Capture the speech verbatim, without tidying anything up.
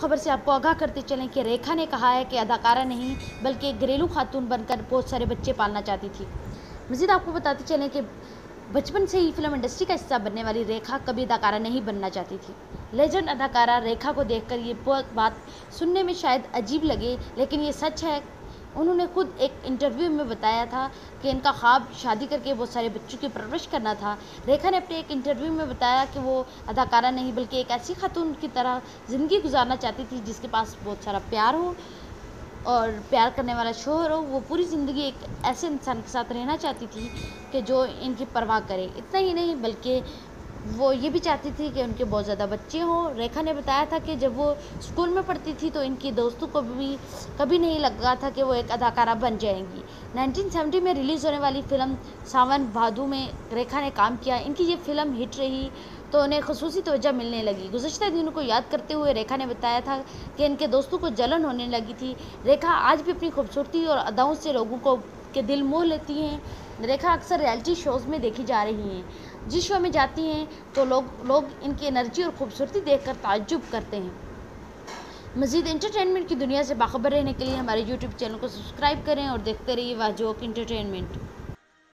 खबर से आपको आगाह करते चलें कि रेखा ने कहा है कि अदाकारा नहीं बल्कि एक घरेलू खातून बनकर बहुत सारे बच्चे पालना चाहती थी। मज़ीद आपको बताते चलें कि बचपन से ही फिल्म इंडस्ट्री का हिस्सा बनने वाली रेखा कभी अदाकारा नहीं बनना चाहती थी। लेजेंड अदाकारा रेखा को देखकर ये बात सुनने में शायद अजीब लगे, लेकिन ये सच है। उन्होंने खुद एक इंटरव्यू में बताया था कि इनका ख्वाब शादी करके बहुत सारे बच्चों की परवरिश करना था। रेखा ने अपने एक इंटरव्यू में बताया कि वो अदाकारा नहीं बल्कि एक ऐसी खातून की तरह ज़िंदगी गुजारना चाहती थी जिसके पास बहुत सारा प्यार हो और प्यार करने वाला शोहर हो। वो पूरी ज़िंदगी एक ऐसे इंसान के साथ रहना चाहती थी कि जो इनकी परवाह करे। इतना ही नहीं बल्कि वो ये भी चाहती थी कि उनके बहुत ज़्यादा बच्चे हों। रेखा ने बताया था कि जब वो स्कूल में पढ़ती थी तो इनकी दोस्तों को भी कभी नहीं लगा था कि वो एक अदाकारा बन जाएंगी। उन्नीस सौ सत्तर में रिलीज़ होने वाली फ़िल्म सावन भादु में रेखा ने काम किया। इनकी ये फ़िल्म हिट रही तो उन्हें ख़ुसूसी तवज्जो मिलने लगी। गुज़श्ता दिनों को याद करते हुए रेखा ने बताया था कि इनके दोस्तों को जलन होने लगी थी। रेखा आज भी अपनी खूबसूरती और अदाओं से लोगों को के दिल मोह लेती हैं। रेखा अक्सर रियलिटी शोज़ में देखी जा रही हैं। जिस शो में जाती हैं तो लोग लोग इनकी एनर्जी और खूबसूरती देखकर ताज्जुब करते हैं। मज़ीद एंटरटेनमेंट की दुनिया से बाखबर रहने के लिए हमारे यूट्यूब चैनल को सब्सक्राइब करें और देखते रहिए वाजोक एंटरटेनमेंट।